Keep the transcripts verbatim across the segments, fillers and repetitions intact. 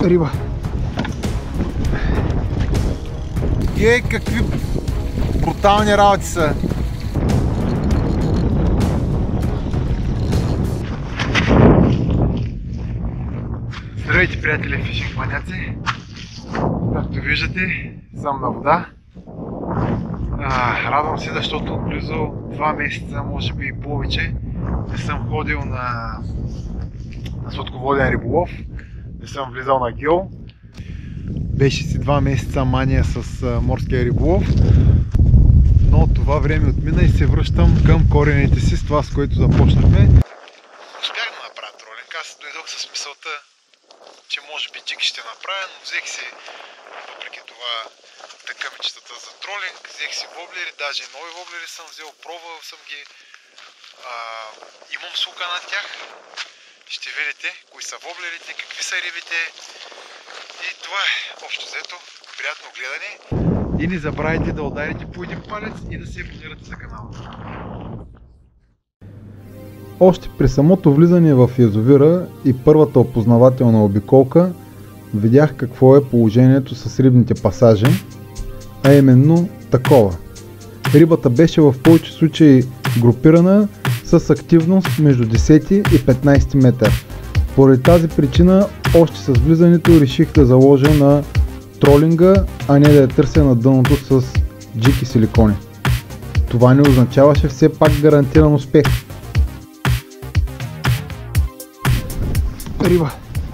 риба. Ей, какви брутални работи са! Здравейте, приятели фишинг маняци! Както виждате, съм на вода. А, радвам се, защото близо два месеца, може би и повече, не съм ходил на, на сладководен риболов, не съм влизал на гео. Беше си два месеца мания с а, морския риболов, но това време отмина и се връщам към корените си с това, с което започнахме. Успях да направя тролинг, аз дойдох с мисълта, че може би джиг ще направя, но взех си въпреки това тъкъмичетата за тролинг, взех си воблери, даже нови воблери съм взел, пробвал съм ги, а, имам сука на тях, ще видите кои са воблерите, какви са рибите и това е общо взето, приятно гледане и не забравяйте да ударите по един палец и да се абонирате за канала. Още при самото влизане в язовира и първата опознавателна обиколка видях какво е положението с рибните пасажи, а именно такова. Рибата беше в повече случаи групирана с активност между десети и петнайсети метър. Поради тази причина още с влизането реших да заложа на тролинга, а не да я търся на дъното с джиг и силикони. Това не означаваше все пак гарантиран успех. Риба.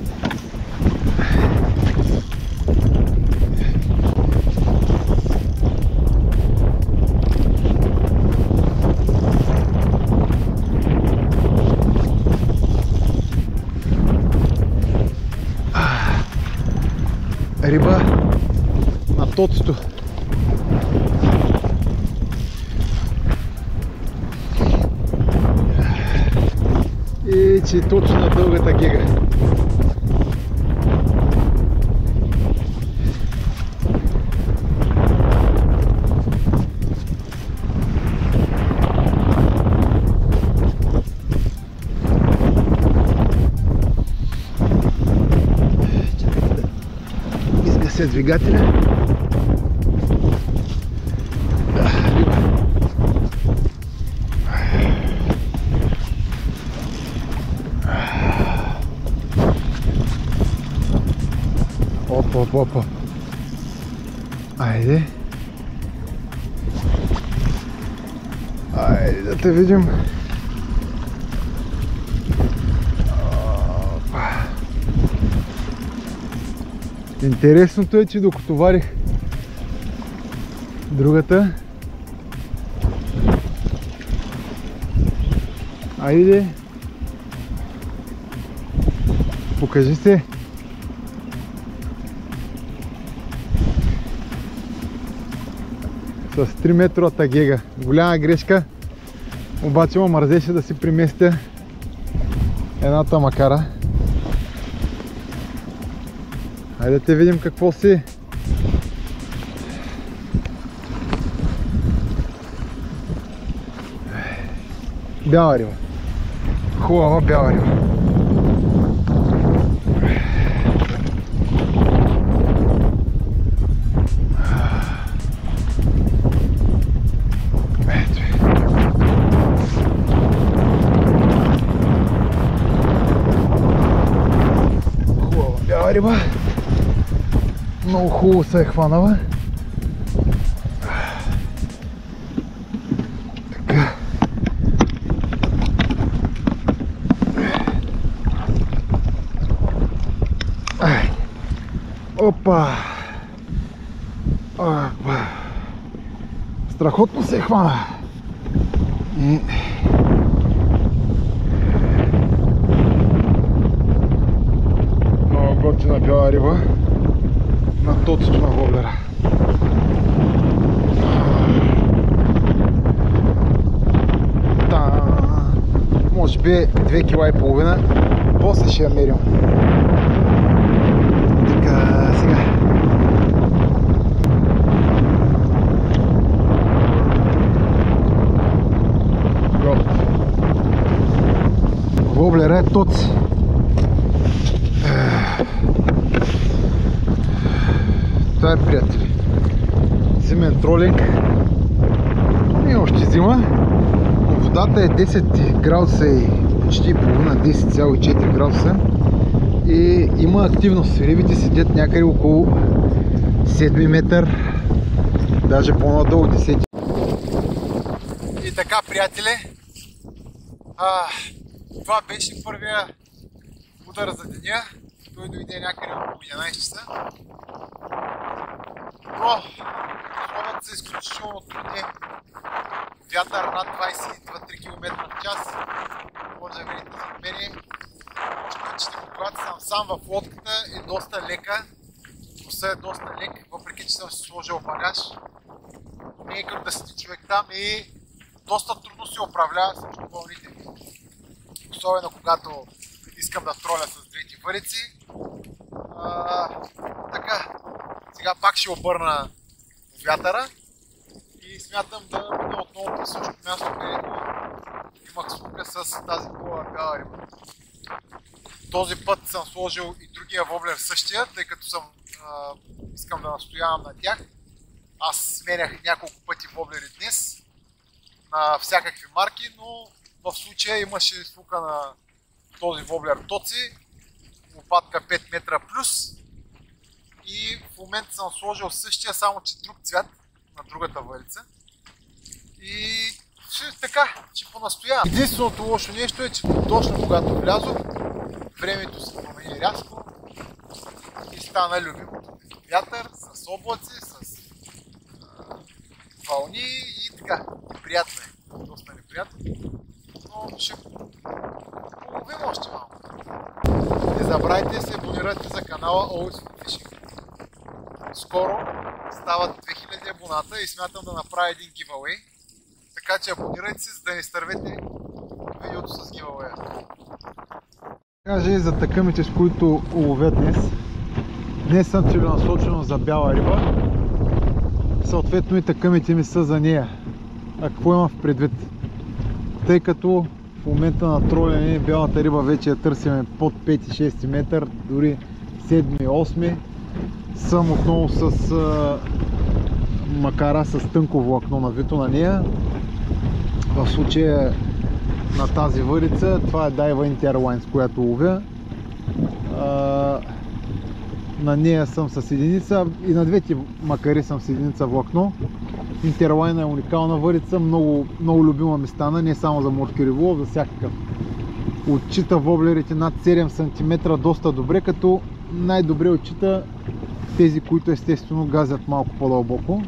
Риба на тоцето. И че точно на дългата гега. Изгася двигателя. Да, риба. Опа, опа, опа. Айде. Айде да те видим. Опа. Интересното е, че докато варих другата. Айде. Покажи се. С три метровата гега. Голяма грешка, обаче ме мързеше да си приместя едната макара. Хайде да те видим какво си. Бяла риба. Хубава бяла риба. Риба. Много хубаво се е хванала. Така. Ай. Опа. Опа. Страхотно се е хвана. И... готина бяла риба на тоцето на воблера. Та, може би две кила и половина, после ще я мерим. Така, сега. Воблера е тоци. Това е, приятели, зимен тролинг. Не е още зима, но водата е десет градуса и почти половина, десет цяло и четири градуса. И има активност. Рибите седят някъде около седми метър, даже по-надолу десети. И така, приятели, а, това беше първия удар за деня. Той дойде някъде около единайсет часа. Но условията са изключително трудни. Вятър над двайсет и два-три километра в час. Може да видите зад мене. Когато съм сам в лодката, е доста лека. Носа е доста лек, въпреки че съм си сложил багаж. Не е като да седи човек там и доста трудно се управлява срещу вълните. Особено когато искам да троля с двете въдици. А, така, сега пак ще обърна вятъра и смятам да бъда отново по същото място, където имах случка с тази хубава бяла риба. Този път съм сложил и другия воблер същия, тъй като съм, а, искам да настоявам на тях. Аз сменях няколко пъти воблери днес на всякакви марки, но в случая имаше слука на този воблер Тоци, лопатка пет метра плюс, и в момента съм сложил същия, само че друг цвят на другата въдица. И ще, така, че понастоявам. Единственото лошо нещо е, че точно когато влязох, времето се промени рязко и стана любимото. Вятър с облаци, с а, вълни и така. Неприятно е. Доста неприятно. Но ще половим още малко. Не забравяйте да се абонирате за канала Always for Fishing. Скоро стават две хиляди абоната и смятам да направя един giveaway. Така че абонирайте се, за да не изтървете видеото с giveaway. Каже за такъмите, с които уловят днес. Днес съм целенасочено за бяла риба. Съответно и такъмите ми са за нея. А какво имам в предвид? Тъй като в момента на тролене бялата риба вече я търсиме под пети-шести метър, дори седми-осми. Съм отново с а, макара с тънко влакно навито на нея. В случая на тази въдица, това е Daiwa Interline, с която ловя. А, на нея съм с единица и на двете макари съм с единица влакно. Interline е уникална въдица, много, много любима ми стана, не само за морски риболов, за всякакъв. Отчита воблерите над седем сантиметра доста добре, като най-добре отчита тези, които естествено газят малко по-дълбоко.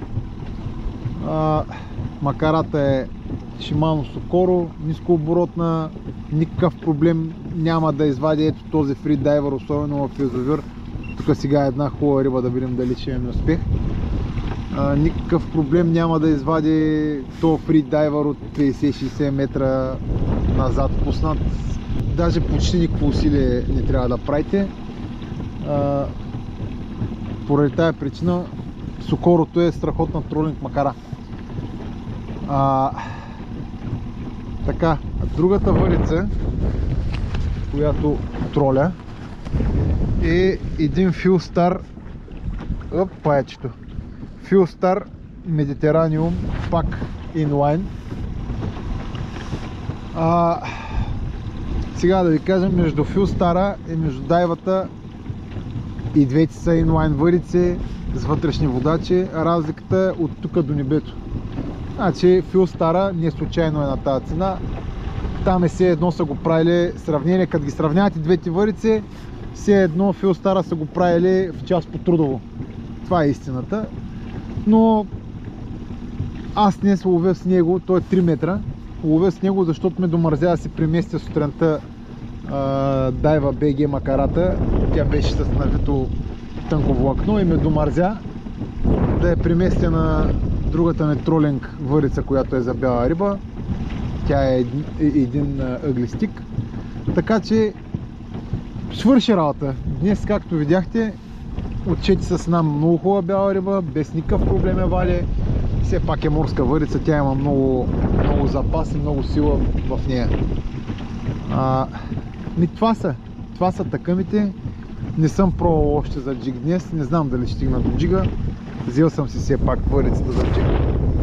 Макарата е Shimano Socorro, нискооборотна, никакъв проблем няма да извади ето този фридайвер, особено в язовир. Тук сега е една хубава риба, да видим дали ще имаме успех. А, никакъв проблем няма да извади този фридайвер от петдесет-шейсет метра назад пуснат. Даже почти никакво усилие не трябва да правите. А, поради тази причина Socorro е страхотна тролинг макара. А, така, другата въдица, която троля, е един Philstar, оп, паячето, Philstar Mediterranean пак инлайн. А, сега да ви кажа, между Philstar и между Daiwa-та и двете са инлайн въдици с вътрешни водачи, разликата е от тук до небето. Значи Philstar не случайно е на тази цена. Там е все едно са го правили сравнение, като ги сравнявате двете въдици, все едно Philstar са го правили в час по трудово. Това е истината. Но аз днес ловя с него, той е три метра. Ловя с него, защото ме домързя да се преместя сутринта Daiwa би джи макарата. Тя беше с навито тънко влакно и ме домързя да я преместя на другата ми тролинг въдица, която е за бяла риба. Тя е един, един ъглистик. Така че свърши работа. Днес, както видяхте, отчети с една много хубава бяла риба, без никакъв проблем я вали. Все пак е морска въдица, тя има много, много запас и много сила в нея. А, ми това са, това са такъмите. Не съм пробвал още за джиг днес, не знам дали ще стигна до джига. Взел съм си все пак върицата за джиг.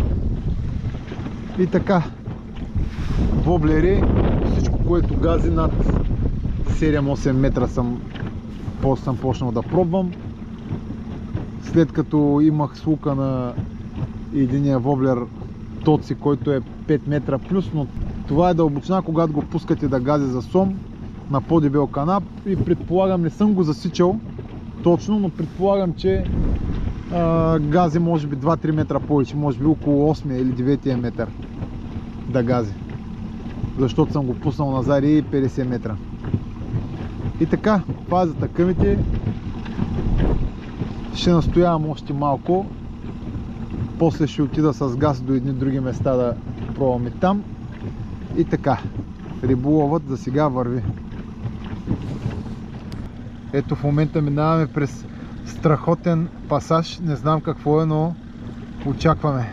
И така, воблери, всичко, което гази над седем-осем метра съм, съм почнал да пробвам. След като имах слука на единия воблер Тоци, който е пет метра плюс, но това е дълбочина, когато го пускате да гази за сом на по-дебел канап, и предполагам, не съм го засичал точно, но предполагам, че а, гази може би два-три метра повече, може би около осми или девети метър да гази, защото съм го пуснал на зари петдесет метра. И така, фазата къмите, ще настоявам още малко, после ще отида с газ до едни други места да пробваме там. И така, риболовът за сега върви. Ето в момента минаваме през страхотен пасаж, не знам какво е, но очакваме.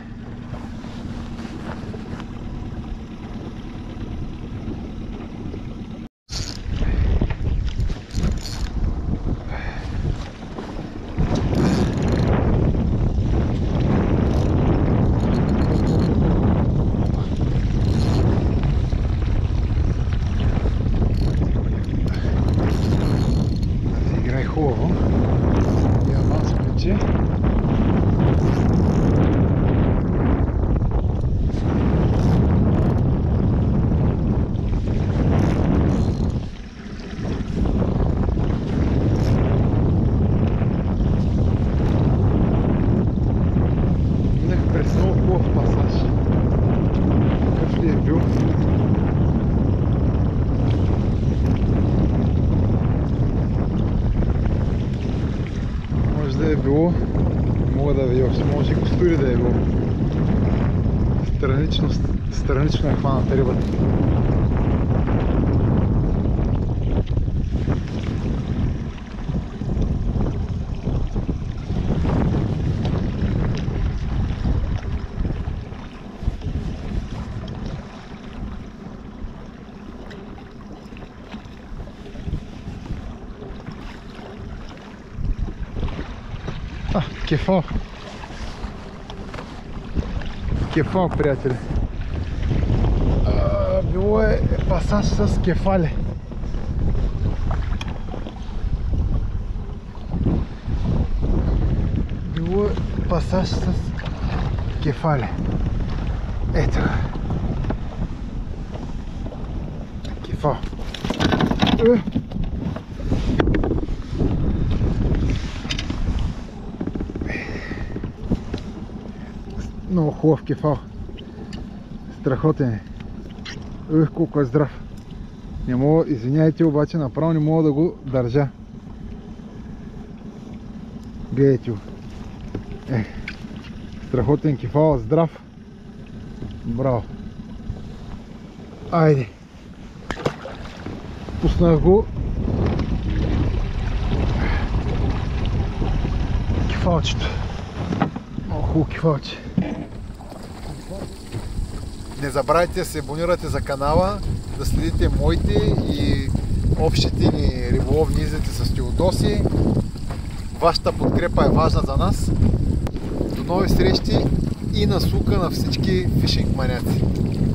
Хубаво. Я малко плече. Минах през много хубав пасаж. Какъв ли е бил? Да е било, мога да видя, може и костури да е било. Странично, странично е хваната рибата. А, кефал. Кефал, приятели. А, било е пасаж с кефали. Било е пасаж с кефали. Ето. Кефал. Е. Много хубав кефал. Страхотен е. Ух, колко е здрав. Не мога, извиняйте, обаче направо не мога да го държа. Гледайте го. Е, страхотен кефал, здрав. Браво. Айде. Пуснах го. Кефалчето. Много хубаво кефалче. Не забравяйте да се абонирате за канала, да следите моите и общите ни риболовни излети с Теодоси. Вашата подкрепа е важна за нас. До нови срещи и на слука на всички фишинг маняци.